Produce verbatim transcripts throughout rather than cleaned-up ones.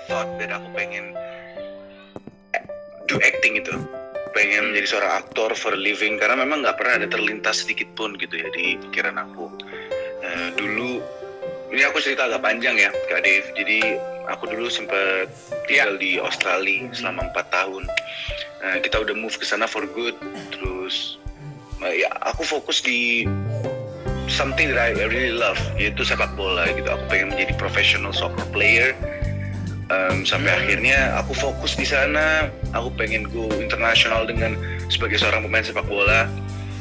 thought that aku pengen do acting itu, pengen menjadi seorang aktor for a living, karena memang nggak pernah ada terlintas sedikit pun gitu ya di pikiran aku. Uh, dulu ini aku cerita agak panjang ya Kak Dave. Jadi aku dulu sempat tinggal yeah. di Australia selama empat tahun. Uh, kita udah move ke sana for good. Terus uh, ya aku fokus di something that I really love, yaitu sepak bola gitu. Aku pengen menjadi professional soccer player. Um, sampai akhirnya aku fokus di sana. Aku pengen go internasional dengan sebagai seorang pemain sepak bola.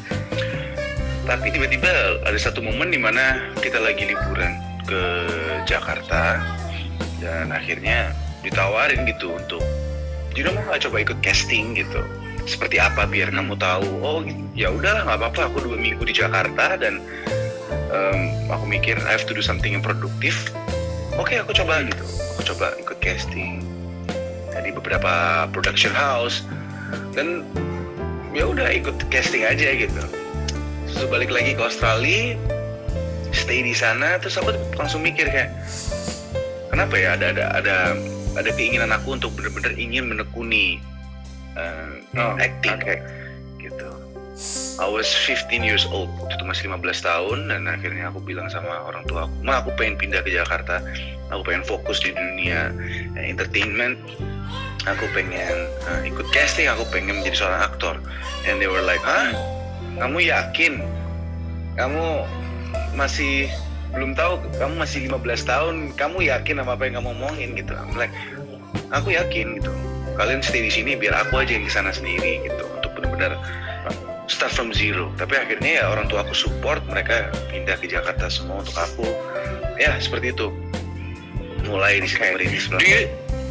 Tapi tiba-tiba ada satu momen di mana kita lagi liburan ke Jakarta dan akhirnya ditawarin gitu untuk, Gino mau nggak coba ikut casting gitu? Seperti apa biar kamu tahu? Oh ya udahlah, nggak apa-apa. Aku dua minggu di Jakarta dan um, aku mikir I have to do something yang produktif. Oke, okay, aku coba gitu. Aku coba ikut casting di beberapa production house dan ya udah ikut casting aja gitu. Terus balik lagi ke Australia, stay di sana, terus aku langsung mikir kayak, kenapa ya ada ada ada ada keinginan aku untuk benar-benar ingin menekuni uh, oh, acting okay. gitu. I was fifteen years old, itu masih lima belas tahun, dan akhirnya aku bilang sama orang tua aku, ma aku pengen pindah ke Jakarta, aku pengen fokus di dunia uh, entertainment, aku pengen uh, ikut casting, aku pengen menjadi seorang aktor. And they were like, ah, kamu yakin? Kamu masih belum tahu, kamu masih lima belas tahun, kamu yakin sama apa yang kamu omongin gitu? I'm like, aku yakin gitu. Kalian stay di sini biar aku aja yang di sana sendiri gitu, untuk benar-benar start from zero. Tapi akhirnya ya orang tua aku support, mereka pindah ke Jakarta semua untuk aku. Ya seperti itu. Mulai di sini merintis. Do you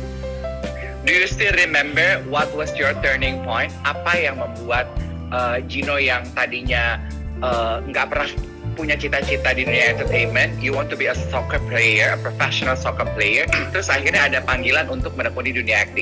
Do you still remember what was your turning point? Apa yang membuat uh, Gino yang tadinya nggak uh, pernah punya cita-cita di dunia entertainment, you want to be a soccer player, a professional soccer player, terus akhirnya ada panggilan untuk menekuni dunia acting?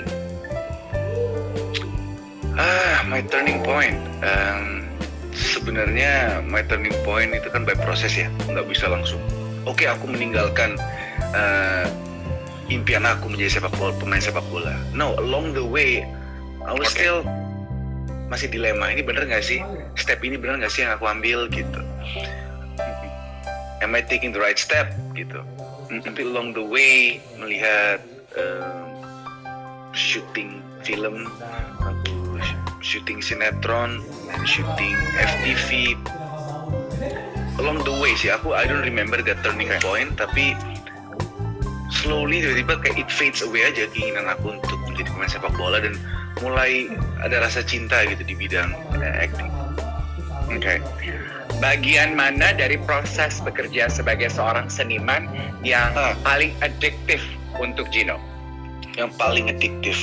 Ah, my turning point. Um, sebenarnya my turning point itu kan by proses ya, nggak bisa langsung. Oke, okay, aku meninggalkan uh, impian aku menjadi sepak bola, pemain sepak bola. No, along the way, I was okay. still masih dilema. Ini bener nggak sih? Step ini bener nggak sih yang aku ambil gitu? Am I taking the right step gitu? Tapi along the way melihat uh, syuting film, aku syuting sinetron, syuting F T V. Along the way sih aku, I don't remember that turning point, tapi slowly tiba-tiba kayak it fades away aja keinginan aku untuk menjadi pemain sepak bola, dan mulai ada rasa cinta gitu di bidang uh, acting. Oke. Okay. Bagian mana dari proses bekerja sebagai seorang seniman yang ah. paling adiktif untuk Gino? Yang paling adiktif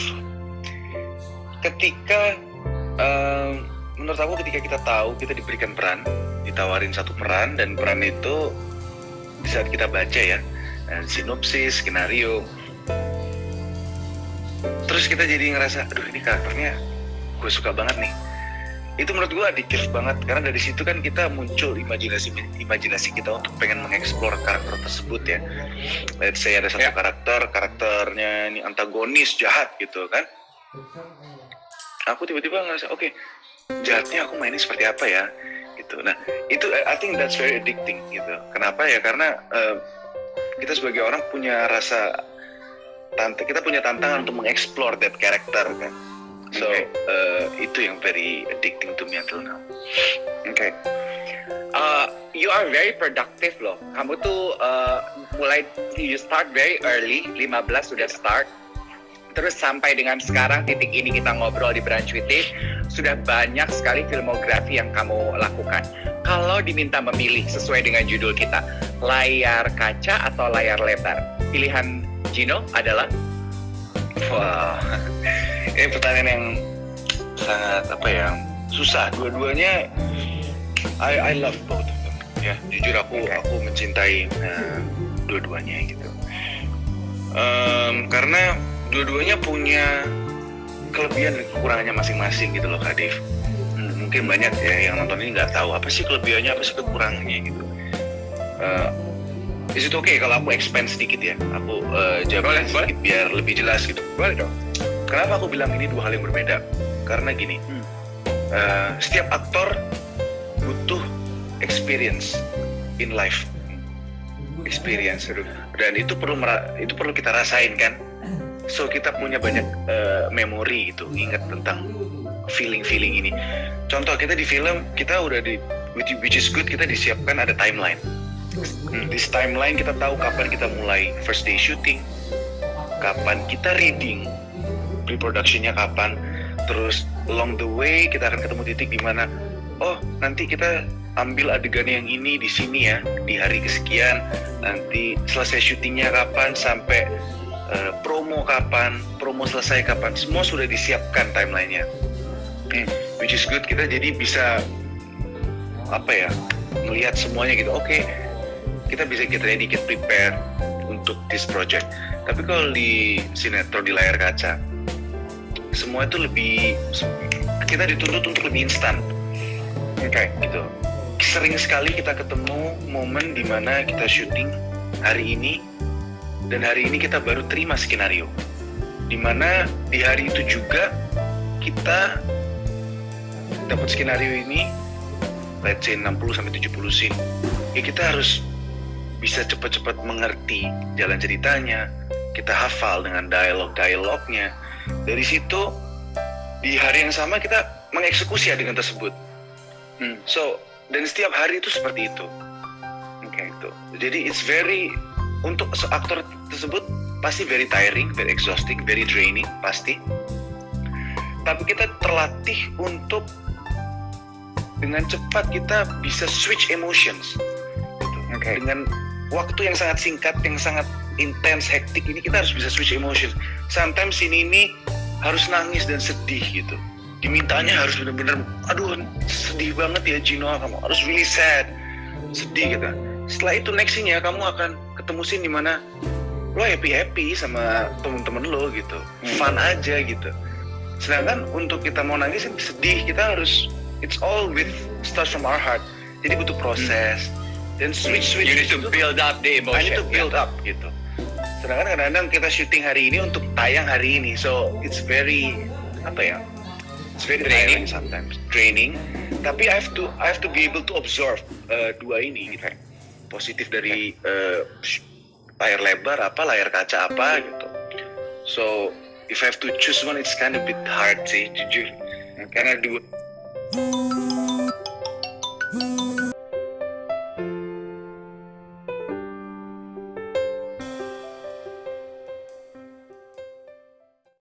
ketika uh, menurut aku ketika kita tahu kita diberikan peran, ditawarin satu peran, dan peran itu di saat kita baca ya, uh, sinopsis, skenario, terus kita jadi ngerasa, aduh ini karakternya gue suka banget nih. Itu menurut gue adiktif banget, karena dari situ kan kita muncul imajinasi imajinasi kita untuk pengen mengeksplor karakter tersebut ya. Let's say ada satu ya. karakter, karakternya ini antagonis, jahat gitu kan. Aku tiba-tiba ngerasa, oke, okay, jahatnya aku mainnya seperti apa ya gitu. Nah itu I think that's very addicting gitu. Kenapa ya? Karena uh, kita sebagai orang punya rasa tante, kita punya tantangan untuk mengeksplor that character kan. So okay. uh, itu yang very addicting to me until now. Oke. Okay. Uh, you are very productive loh. Kamu tuh uh, mulai you start very early, lima belas sudah start. Terus sampai dengan sekarang titik ini kita ngobrol di Brunch with Dave, sudah banyak sekali filmografi yang kamu lakukan. Kalau diminta memilih sesuai dengan judul kita, layar kaca atau layar lebar, pilihan Gino adalah? Wah, ini pertanyaan yang sangat apa ya, susah. Dua-duanya, I I love both of them. Ya, jujur aku okay. aku mencintai uh, dua-duanya gitu. Um, karena dua-duanya punya kelebihan dan kekurangannya masing-masing gitu loh Kak Dave. Hmm, mungkin banyak ya yang nonton ini nggak tahu apa sih kelebihannya, apa sih kekurangannya gitu. Uh, is it okay kalau aku expand sedikit ya? Aku uh, jawab boleh, sedikit boleh. biar lebih jelas gitu. Boleh dong. Kenapa aku bilang ini dua hal yang berbeda? Karena gini, Hmm. uh, setiap aktor butuh experience in life, experience, dan itu perlu mera- itu perlu kita rasain kan. So kita punya banyak uh, memori gitu, ingat tentang feeling-feeling ini. Contoh kita di film, kita udah di which is good, kita disiapkan ada timeline. Hmm, this timeline kita tahu kapan kita mulai first day shooting, kapan kita reading, pre-productionnya kapan, terus along the way kita akan ketemu titik di mana, oh nanti kita ambil adegan yang ini di sini ya, di hari kesekian, nanti selesai syutingnya kapan, sampai uh, promo kapan, promo selesai kapan, semua sudah disiapkan timelinenya. Hmm, which is good, kita jadi bisa apa ya, melihat semuanya gitu. Oke, okay, kita bisa get ready, get prepare untuk this project. Tapi kalau di sinetron di layar kaca, semua itu lebih, kita dituntut untuk lebih instan. Oke, okay, gitu. Sering sekali kita ketemu momen di mana kita syuting hari ini, dan hari ini kita baru terima skenario. Di mana di hari itu juga kita dapat skenario ini, let's say enam puluh sampai tujuh puluh scene. Ya kita harus bisa cepat-cepat mengerti jalan ceritanya, kita hafal dengan dialog-dialognya. Dari situ, di hari yang sama kita mengeksekusi adegan tersebut. Hmm. So, dan setiap hari itu seperti itu. Oke, okay, itu. Jadi it's very, untuk aktor tersebut pasti very tiring, very exhausting, very draining pasti. Tapi kita terlatih untuk dengan cepat kita bisa switch emotions. Gitu. Okay. Dengan waktu yang sangat singkat, yang sangat intens, hektik ini, kita harus bisa switch emotions. Sometimes scene ini harus nangis dan sedih gitu. Dimintanya harus benar-benar, aduh sedih banget ya Gino, kamu harus really sad, sedih gitu. Setelah itu next scene-nya kamu akan ketemu scene dimana lo happy-happy sama temen-temen lo gitu, fun aja gitu. Sedangkan untuk kita mau nangis sedih, kita harus, it's all with starts from our heart. Jadi butuh proses dan switch switch. You need to build up the emotion. I need to build up gitu. Sedangkan kadang-kadang kita syuting hari ini untuk tayang hari ini, so it's very apa ya? It's very draining sometimes, draining. Tapi I have to I have to be able to absorb uh, dua ini gitu. Positif dari uh, layar lebar apa, layar kaca apa gitu. So if I have to choose one, it's kind of bit hard sih jujur. Karena dua